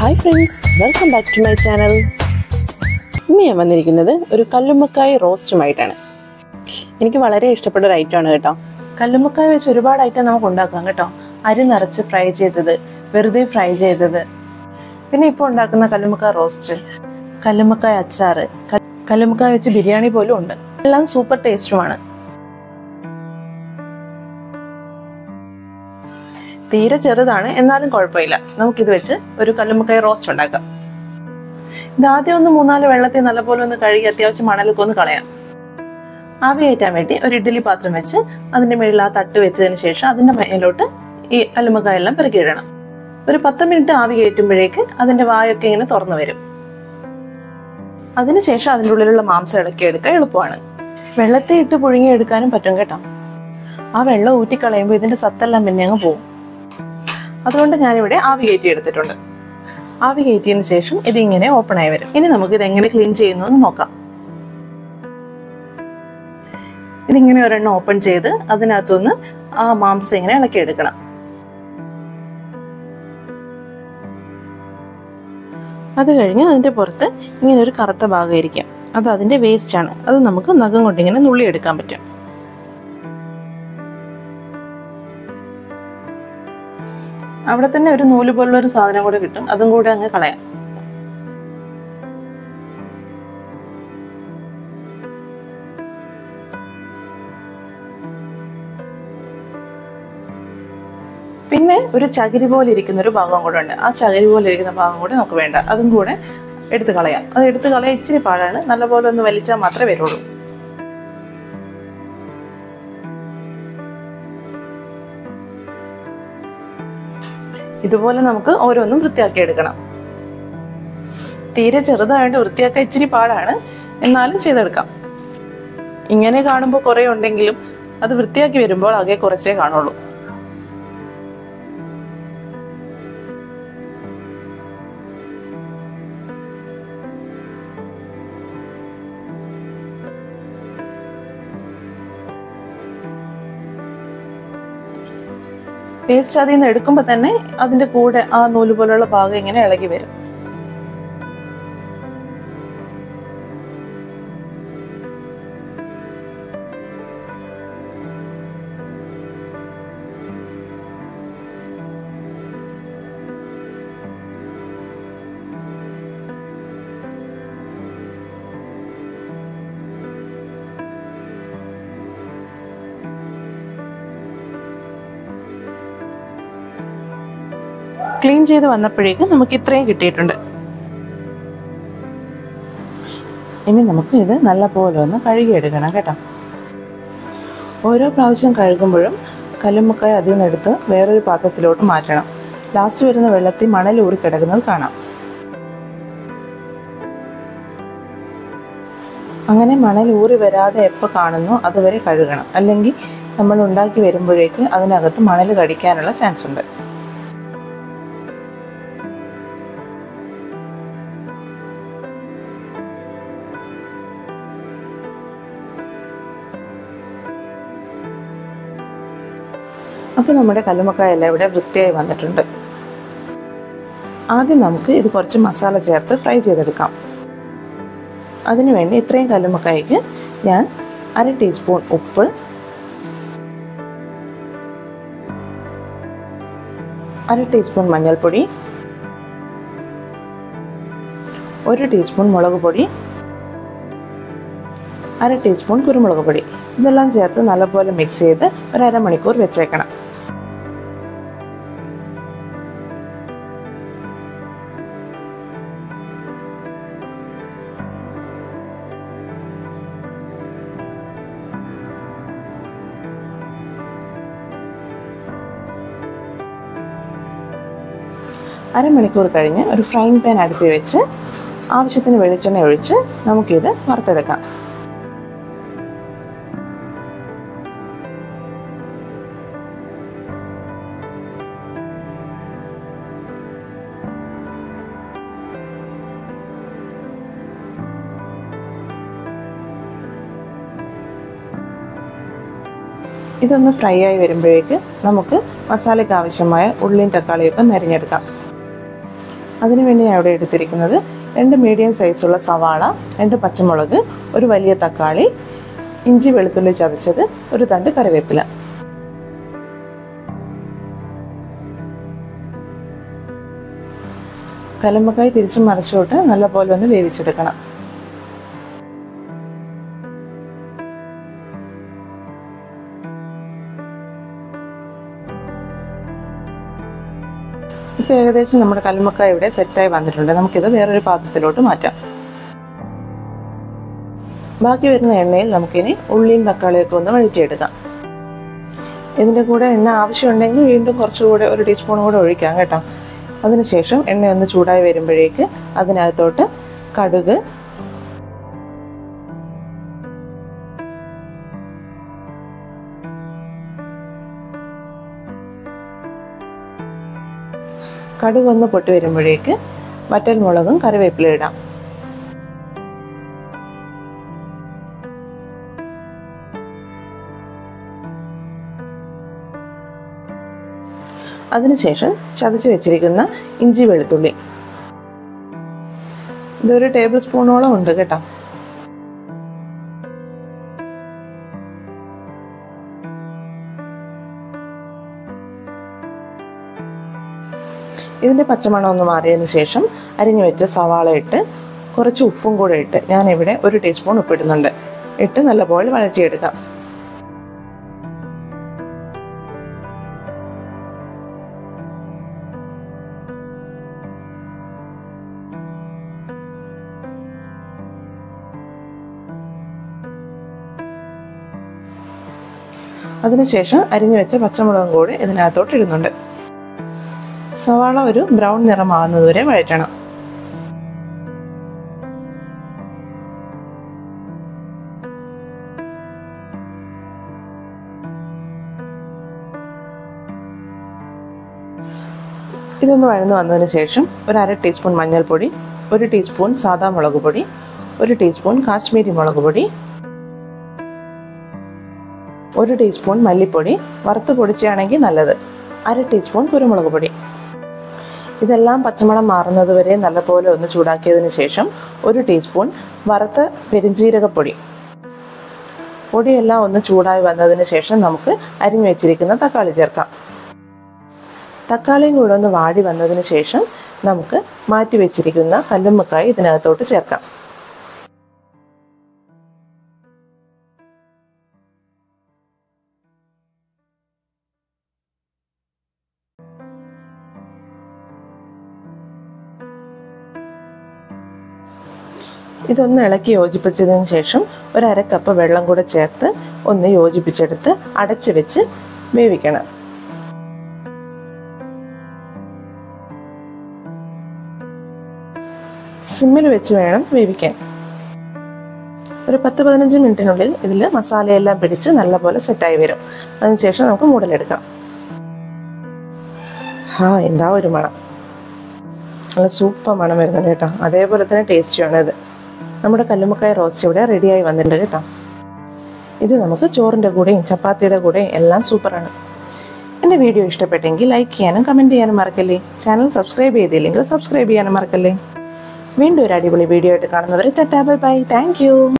Hi friends, welcome back to my channel. ഇന്ന് ഞാൻ വന്നിരിക്കുന്നത് ഒരു കല്ലുമ്മക്കായ റോസ്റ്റുമായിട്ടാണ്. എനിക്ക് വളരെ ഇഷ്ടപ്പെട്ട ഒരു ഐറ്റമാണ് കേട്ടോ. കല്ലുമ്മക്കായ വെച്ച് ഒരുപാട് ഐറ്റം നമുക്ക് ഉണ്ടാക്കാം കേട്ടോ. അരി നിറച്ച് ഫ്രൈ ചെയ്തത്, വെറുതെ ഫ്രൈ ചെയ്തത്, പിന്നെ ഇപ്പോൾ ഉണ്ടാക്കുന്ന കല്ലുമ്മക്കായ റോസ്റ്റ്, കല്ലുമ്മക്കായ അച്ചാറ്, കല്ലുമ്മക്കായ വെച്ച് ബിരിയാണി പോലും ഉണ്ട്. എല്ലാം സൂപ്പർ ടേസ്റ്റുമാണ്. തീരെ ചെറുതാണ്, എന്നാലും കുഴപ്പമില്ല. നമുക്കിത് വെച്ച് ഒരു കല്ലുമ്മക്കായ റോസ്റ്റ് ഉണ്ടാക്കാം. ഇതാദ്യം ഒന്ന് 3-4 വെള്ളത്തിൽ നല്ലപോലെ ഒന്ന് കഴുകി അത്യാവശ്യം മണലൊക്കെ ഒന്ന് കളയാം. ആവി കയറ്റാൻ വേണ്ടി ഒരു ഇഡ്ഡലി പാത്രം വെച്ച് അതിന്റെ മേളിൽ ആ തട്ട് വെച്ചതിന് ശേഷം അതിന്റെ മേലോട്ട് ഈ കല്ലുമ്മക്കായ എല്ലാം പെറുക്കിയിടണം. ഒരു 10 മിനിറ്റ് ആവി കയറ്റുമ്പോഴേക്ക് അതിന്റെ വായൊക്കെ ഇങ്ങനെ തുറന്നു വരും. അതിനുശേഷം അതിൻ്റെ ഉള്ളിലുള്ള മാംസം ഇളക്കിയെടുക്കാൻ എളുപ്പമാണ്. വെള്ളത്തിൽ ഇട്ട് പുഴുങ്ങിയെടുക്കാനും പറ്റും കേട്ടോ. ആ വെള്ളം ഊറ്റിക്കളയുമ്പോൾ ഇതിന്റെ സത്തെല്ലാം പിന്നെ അങ്ങ് പോകും. അതുകൊണ്ട് ഞാനിവിടെ ആവി കയറ്റി എടുത്തിട്ടുണ്ട്. ആവി കയറ്റിയതിന് ശേഷം ഇതിങ്ങനെ ഓപ്പൺ ആയി വരും. ഇനി നമുക്ക് ഇത് എങ്ങനെ ക്ലീൻ ചെയ്യുന്നു എന്ന് നോക്കാം. ഇതിങ്ങനെ ഒരെണ്ണം ഓപ്പൺ ചെയ്ത് അതിനകത്തുനിന്ന് ആ മാംസം ഇങ്ങനെ ഇളക്കിയെടുക്കണം. അത് കഴിഞ്ഞ് അതിന്റെ പുറത്ത് ഇങ്ങനെ ഒരു കറുത്ത ഭാഗം ഇരിക്കാം. അത് അതിന്റെ വേസ്റ്റ് ആണ്. അത് നമുക്ക് നഖം കൊണ്ട് ഇങ്ങനെ നുള്ളിയെടുക്കാൻ പറ്റും. അവിടെ തന്നെ ഒരു നൂല് പോലുള്ള ഒരു സാധനം കൂടെ കിട്ടും. അതും കൂടെ അങ്ങ് കളയാം. പിന്നെ ഒരു ചകിരി പോലെ ഇരിക്കുന്ന ഒരു ഭാഗം കൂടെ ഉണ്ട്. ആ ചകിരി പോലെ ഇരിക്കുന്ന ഭാഗം കൂടെ നമുക്ക് വേണ്ട. അതും കൂടെ എടുത്ത് കളയാം. അത് എടുത്ത് കളയാൻ ഇച്ചിരി പാടാണ്. നല്ലപോലെ ഒന്ന് വലിച്ചാൽ മാത്രമേ വരുള്ളൂ. ഇതുപോലെ നമുക്ക് ഓരോന്നും വൃത്തിയാക്കി എടുക്കണം. തീരെ ചെറുതായതുകൊണ്ട് വൃത്തിയാക്കാൻ ഇച്ചിരി പാടാണ്, എന്നാലും ചെയ്തെടുക്കാം. ഇങ്ങനെ കാണുമ്പോൾ കുറെ ഉണ്ടെങ്കിലും അത് വൃത്തിയാക്കി വരുമ്പോൾ ആകെ കുറച്ചേ കാണുള്ളൂ. പേസ്റ്റ് അതിൽ നിന്ന് എടുക്കുമ്പോൾ തന്നെ അതിന്റെ കൂടെ ആ നൂല് പോലുള്ള ഭാഗം ഇങ്ങനെ ഇളകി വരും. ക്ലീൻ ചെയ്ത് വന്നപ്പോഴേക്കും നമുക്ക് ഇത്രയും കിട്ടിയിട്ടുണ്ട്. ഇനി നമുക്ക് ഇത് നല്ലപോലെ ഒന്ന് കഴുകിയെടുക്കണം കേട്ടോ. ഓരോ പ്രാവശ്യം കഴുകുമ്പോഴും കല്ലുമ്മക്കായ അതിൽ നിന്നെടുത്ത് വേറൊരു പാത്രത്തിലോട്ട് മാറ്റണം. ലാസ്റ്റ് വരുന്ന വെള്ളത്തിൽ മണൽ ഊറി കിടക്കുന്നത് കാണാം. അങ്ങനെ മണൽ ഊറി വരാതെ എപ്പോൾ കാണുന്നു അതുവരെ കഴുകണം. അല്ലെങ്കിൽ നമ്മൾ ഉണ്ടാക്കി വരുമ്പോഴേക്ക് അതിനകത്ത് മണൽ കടിക്കാനുള്ള ചാൻസ് ഉണ്ട്. അപ്പോൾ നമ്മുടെ കല്ലുമ്മക്കായ എല്ലാം ഇവിടെ വൃത്തിയായി വന്നിട്ടുണ്ട്. ആദ്യം നമുക്ക് ഇത് കുറച്ച് മസാല ചേർത്ത് ഫ്രൈ ചെയ്തെടുക്കാം. അതിനുവേണ്ടി ഇത്രയും കല്ലുമ്മക്കായ്ക്ക് ഞാൻ 1/2 ടീസ്പൂൺ ഉപ്പ്, 1/2 ടീസ്പൂൺ മഞ്ഞൾപ്പൊടി, 1 ടീസ്പൂൺ മുളക് പൊടി, 1/2 ടീസ്പൂൺ കുരുമുളക് പൊടി, ഇതെല്ലാം ചേർത്ത് നല്ലപോലെ മിക്സ് ചെയ്ത് ഒരു അരമണിക്കൂർ വെച്ചേക്കണം. അരമണിക്കൂർ കഴിഞ്ഞ് ഒരു ഫ്രൈങ് പാൻ അടുപ്പിൽ വെച്ച് ആവശ്യത്തിന് വെളിച്ചെണ്ണ ഒഴിച്ച് നമുക്കിത് വറുത്തെടുക്കാം. ഇതൊന്ന് ഫ്രൈ ആയി വരുമ്പോഴേക്ക് നമുക്ക് മസാലയ്ക്ക് ആവശ്യമായ ഉള്ളിയും തക്കാളിയൊക്കെ നരിഞ്ഞെടുക്കാം. അതിനുവേണ്ടി ഞാൻ ഇവിടെ എടുത്തിരിക്കുന്നത് 2 മീഡിയം സൈസുള്ള സവാള, 2 പച്ചമുളക്, ഒരു വലിയ തക്കാളി, ഇഞ്ചി വെളുത്തുള്ളി ചതച്ചത്, ഒരു തണ്ട് കറിവേപ്പില. കല്ലുമ്മക്കായ് തിരിച്ചും മറിച്ചോട്ട് നല്ലപോലെ ഒന്ന് വേവിച്ചെടുക്കണം. ഇപ്പോൾ ഏകദേശം നമ്മുടെ കല്ലുമ്മക്കായ ഇവിടെ സെറ്റായി വന്നിട്ടുണ്ട്. നമുക്കിത് വേറൊരു പാത്രത്തിലോട്ട് മാറ്റാം. ബാക്കി വരുന്ന എണ്ണയിൽ നമുക്കിനി ഉള്ളിയും തക്കാളിയൊക്കെ ഒന്ന് വഴറ്റിയെടുക്കാം. ഇതിൻ്റെ കൂടെ എണ്ണ ആവശ്യമുണ്ടെങ്കിൽ വീണ്ടും കുറച്ചുകൂടെ 1 ടീസ്പൂൺ കൂടെ ഒഴിക്കാം കേട്ടോ. അതിനുശേഷം എണ്ണ ഒന്ന് ചൂടായി വരുമ്പോഴേക്ക് അതിനകത്തോട്ട് കടുക്, കടുക് ഒന്ന് പൊട്ടി വരുമ്പോഴേക്ക് വറ്റൽമുളകും കറിവേപ്പില ഇടാം. അതിനുശേഷം ചതച്ച് വെച്ചിരിക്കുന്ന ഇഞ്ചി വെളുത്തുള്ളി, ഇതൊരു ടേബിൾ സ്പൂണോളം ഉണ്ട് കേട്ടോ. ഇതിൻ്റെ പച്ചമണം ഒന്ന് മാറിയതിന് ശേഷം അരിഞ്ഞു വെച്ച സവാള ഇട്ട് കുറച്ച് ഉപ്പും കൂടെ ഇട്ട് ഞാനിവിടെ 1 ടീസ്പൂൺ ഉപ്പിടുന്നുണ്ട്. ഇട്ട് നല്ലപോലെ വഴറ്റിയെടുക്കാം. അതിനുശേഷം അരിഞ്ഞു വെച്ച പച്ചമുളകും കൂടി ഇതിനകത്തോട്ട് ഇടുന്നുണ്ട്. സവാള ഒരു ബ്രൗൺ നിറമാകുന്നതുവരെ വഴറ്റണം. ഇതൊന്ന് വഴന്നു വന്നതിന് ശേഷം ഒരു 1/2 ടീസ്പൂൺ മഞ്ഞൾപ്പൊടി, 1 ടീസ്പൂൺ സാദാ മുളക് പൊടി, 1 ടീസ്പൂൺ കാശ്മീരി മുളക് പൊടി, 1 ടീസ്പൂൺ മല്ലിപ്പൊടി, വറുത്ത് പൊടിച്ചാണെങ്കിൽ നല്ലത്, 1/2 ടീസ്പൂൺ കുരുമുളക് പൊടി. ഇതെല്ലാം പച്ചമണം മാറുന്നത് വരെ നല്ലപോലെ ഒന്ന് ചൂടാക്കിയതിന് ശേഷം 1 ടീസ്പൂൺ വറുത്ത പെരിഞ്ജീരകപ്പൊടി. പൊടിയെല്ലാം ഒന്ന് ചൂടായി വന്നതിന് ശേഷം നമുക്ക് അരിഞ്ഞു വെച്ചിരിക്കുന്ന തക്കാളി ചേർക്കാം. തക്കാളിയും കൂടെ ഒന്ന് വാടി വന്നതിന് ശേഷം നമുക്ക് മാറ്റി വെച്ചിരിക്കുന്ന കല്ലുമ്മക്കായ് ഇതിനകത്തോട്ട് ചേർക്കാം. ഇതൊന്ന് ഇളക്കി യോജിപ്പിച്ചതിന് ശേഷം ഒരു 1/2 കപ്പ് വെള്ളം കൂടെ ചേർത്ത് ഒന്ന് യോജിപ്പിച്ചെടുത്ത് അടച്ചു വെച്ച് വേവിക്കണം. സിമ്മിൽ വെച്ച് വേണം വേവിക്കാൻ. ഒരു 10-15 മിനിറ്റിനുള്ളിൽ ഇതിൽ മസാലയെല്ലാം പിടിച്ച് നല്ലപോലെ സെറ്റായി വരും. അതിനുശേഷം നമുക്ക് മൂടലെടുക്കാം. എന്താ ഒരു മണം, നല്ല സൂപ്പർ മണം വരുന്നുണ്ട് കേട്ടോ. അതേപോലെ തന്നെ ടേസ്റ്റിയാണ് ഇത്. നമ്മുടെ കല്ലുമ്മക്കായ് റോസ്റ്റ് ഇവിടെ റെഡിയായി വന്നിട്ടുണ്ട് കേട്ടോ. ഇത് നമുക്ക് ചോറിൻ്റെ കൂടെയും ചപ്പാത്തിയുടെ കൂടെയും എല്ലാം സൂപ്പറാണ്. എൻ്റെ വീഡിയോ ഇഷ്ടപ്പെട്ടെങ്കിൽ ലൈക്ക് ചെയ്യാനും കമൻറ്റ് ചെയ്യാനും മറക്കല്ലേ. ചാനൽ സബ്സ്ക്രൈബ് ചെയ്തില്ലെങ്കിൽ സബ്സ്ക്രൈബ് ചെയ്യാനും മറക്കല്ലേ. വീണ്ടും ഒരു അടിപൊളി വീഡിയോ ആയിട്ട് കാണുന്നവരെ tata bye bye. Thank U.